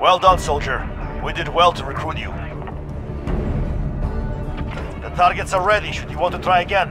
Well done, soldier. We did well to recruit you. The targets are ready, should you want to try again.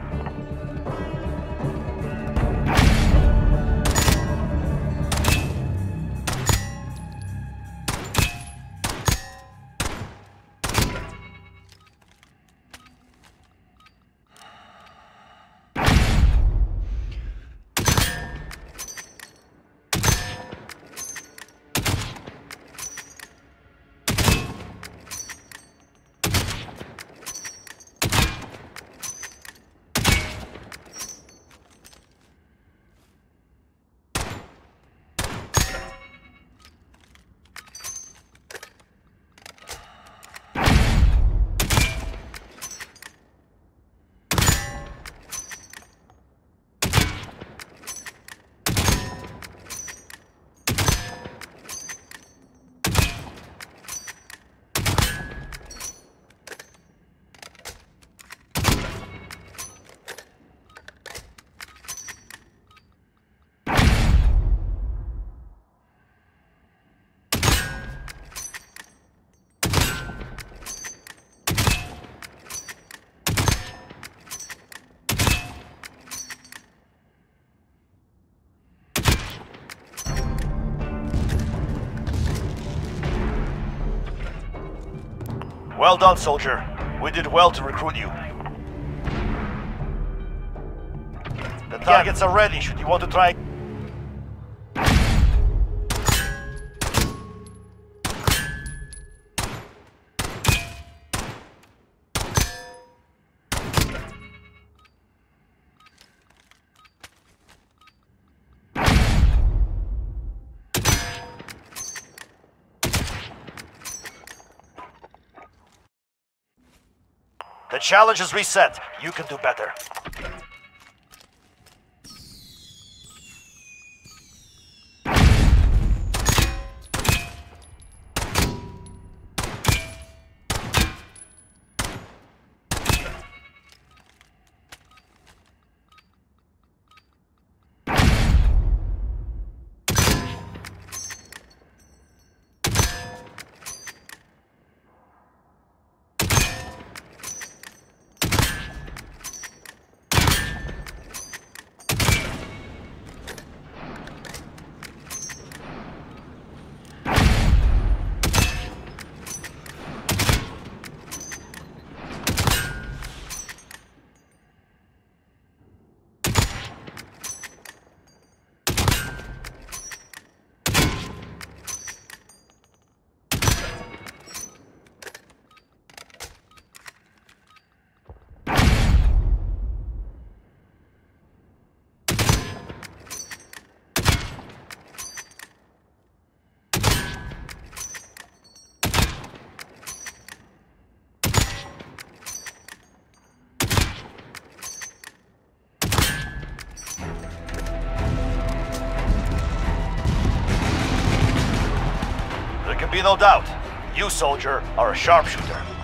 Well done, soldier. We did well to recruit you. The targets are ready, should you want to try... The challenge is reset. You can do better. There can be no doubt. You, soldier, are a sharpshooter.